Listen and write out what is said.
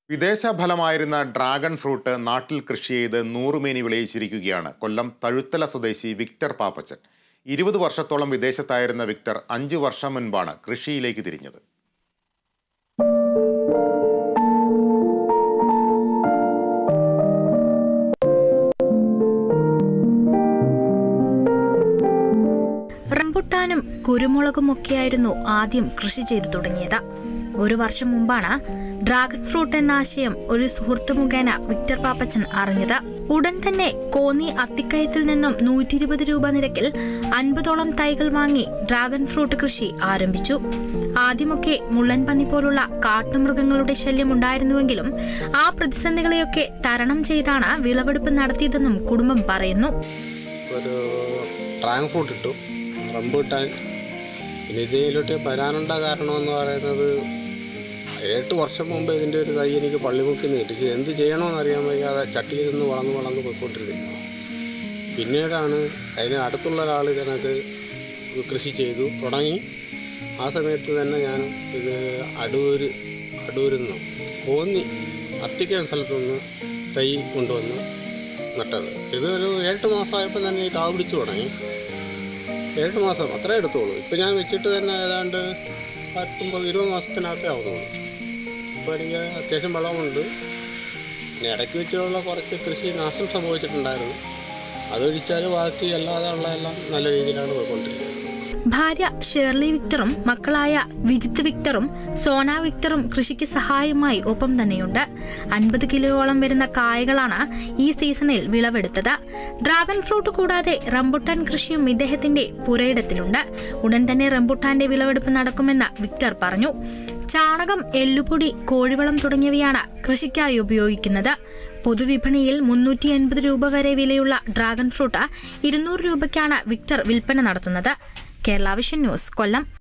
വിദേശ ഫലമായിരുന്ന dragon fruit നാട്ടിൽ കൃഷി ചെയ്ത് 100 മേനി വിളയിച്ചിരിക്കുകയാണ് കൊല്ലം തഴുത്തല സ്വദേശി വിക്ടർ പാപ്പച്ചൻ. 20 വർഷത്തോളം വിദേശത്തായിരുന്ന വിക്ടർ 5 വർഷം മുൻപാണ് കൃഷിയിലേക്ക് തിരിഞ്ഞത്. റംബുട്ടാനും കുരുമുളകുമൊക്കെയായിരുന്നു ആദ്യം കൃഷി ചെയ്തു തുടങ്ങിയത്. 1 വർഷം മുമ്പാണ് ഡ്രാഗൺ ഫ്രൂട്ട് എന്ന ആശയം ഒരു സുഹൃത്ത് മുഖേന വിക്ടർ പാപ്പച്ചൻ അറിഞ്ഞത്. ഉടൻ തന്നെ കോന്നി അത്തിക്കയത്തിൽ നിന്നും 120 രൂപ നിരക്കിൽ 50ഓളം തൈകൾ വാങ്ങി ഡ്രാഗൺ ഫ്രൂട്ട് കൃഷി ആരംഭിച്ചു. ആദ്യമൊക്കെ മുള്ളൻ പന്നി പോലുള്ള കാട്ടുമൃഗങ്ങളുടെ ശല്യം ഉണ്ടായിരുന്നുവെങ്കിലും ആ പ്രതിസന്ധികളെയൊക്കെ തരണം ചെയ്താണ് വിളവെടുപ്പ് നടത്തിയതെന്നും കുടുംബം പറയുന്നു. ഡ്രാഗൺ ഫ്രൂട്ട് ഇട്ടു, റംബൂട്ടാൻ. പിന്നെ ഇതിലോട്ട് വരാനുണ്ട കാരണമെന്ന് പറയുന്നത് 8 വർഷം മുമ്പ് ഇതിൻ്റെ ഒരു തൈ എനിക്ക് പള്ളിമുക്കിൽ നിന്ന് കിട്ടി. എന്ത് ചെയ്യണമെന്ന് അറിയാൻ വയ്യാതെ ചട്ടിയിൽ നിന്ന് വളർന്ന് പോയിക്കൊണ്ടിരുന്നു. പിന്നീടാണ് അതിന് അടുത്തുള്ള ഒരാൾ ഇതിനകത്ത് കൃഷി ചെയ്തു തുടങ്ങി. ആ സമയത്ത് തന്നെ ഞാൻ ഇത് അടൂരിൽ നിന്ന് കോന്നി അത്തിക്കൻ സ്ഥലത്തുനിന്ന് തൈ കൊണ്ടുവന്ന് നട്ടത്. ഇതൊരു 7 മാസമായപ്പോൾ തന്നെ ഈ കാവ് പിടിച്ചു തുടങ്ങി. 7 മാസം അത്രേ എടുത്തോളൂ. ഇപ്പം ഞാൻ വെച്ചിട്ട് തന്നെ ഏതാണ്ട് 19-20 മാസത്തിനകത്തേ ആവുന്നുള്ളൂ. ഇപ്പോൾ എനിക്ക് അത്യാവശ്യം വെള്ളമുണ്ട്. പിന്നെ ഇടയ്ക്ക് വെച്ചുള്ള കുറച്ച് കൃഷി നാശം സംഭവിച്ചിട്ടുണ്ടായിരുന്നു. അതൊഴിച്ചാൽ ബാക്കി അല്ലാതെ ഉള്ളതെല്ലാം നല്ല രീതിയിലാണ് പോയിക്കൊണ്ടിരിക്കുന്നത്. ഭാര്യ ഷേർലി വിക്ടറും മക്കളായ വിജിത്ത് വിക്ടറും സോന വിക്ടറും കൃഷിക്ക് സഹായമായി ഒപ്പം തന്നെയുണ്ട്. 50 കിലോയോളം വരുന്ന കായകളാണ് ഈ സീസണിൽ വിളവെടുത്തത്. ഡ്രാഗൺ ഫ്രൂട്ട് കൂടാതെ റംബുട്ടാൻ കൃഷിയും ഇദ്ദേഹത്തിന്റെ പുരയിടത്തിലുണ്ട്. ഉടൻ തന്നെ റംബുട്ടാന്റെ വിളവെടുപ്പ് നടക്കുമെന്ന് വിക്ടർ പറഞ്ഞു. ചാണകം, എല്ലുപൊടി, കോഴിവളം തുടങ്ങിയവയാണ് കൃഷിക്കായി ഉപയോഗിക്കുന്നത്. പൊതുവിപണിയിൽ 380 രൂപ വരെ വിലയുള്ള ഡ്രാഗൺ ഫ്രൂട്ട് 200 രൂപയ്ക്കാണ് വിക്ടർ വിൽപ്പന നടത്തുന്നത്. കേരള വിഷൻ ന്യൂസ്, കൊല്ലം.